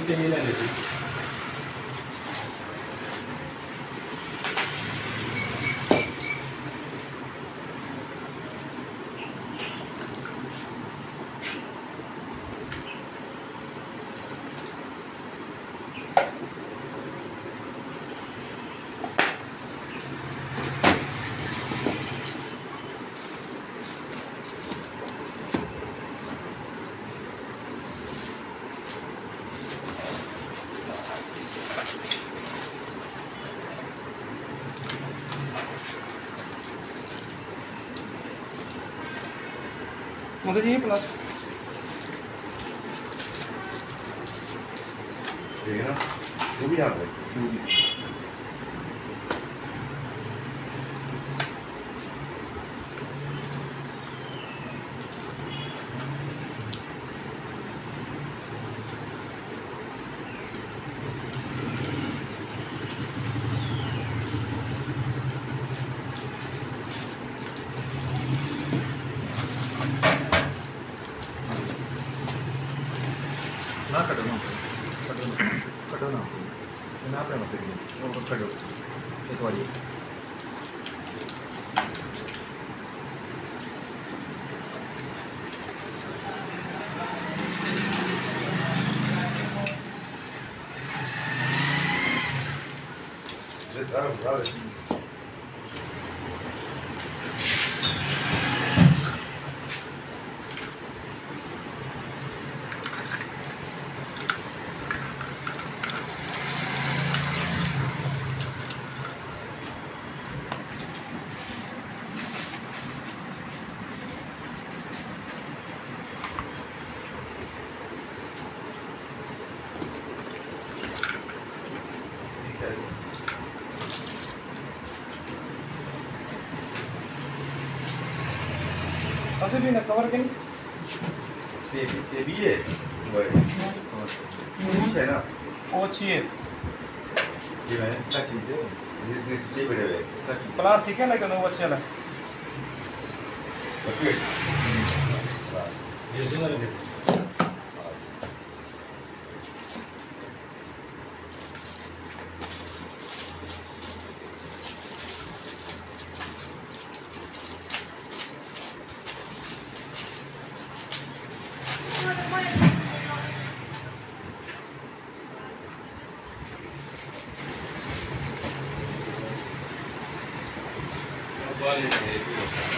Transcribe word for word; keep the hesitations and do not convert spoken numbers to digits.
चाहिए ना लेते मतलब ये प्लस ठीक है ना, वो भी यहाँ पे ना कटो ना कटो ना कटो ना ना अपने मत करिए वो कटो एक बार ये Claro, claro. ऐसे भी ना कवर कहीं ये ये भी है वो है ना वो चाहिए ये मैंने क्या चीज़ है ये ये चीज़ बड़े हुए प्लास्टिक है लेकिन वो अच्छा है ओके ये जो लगे वाले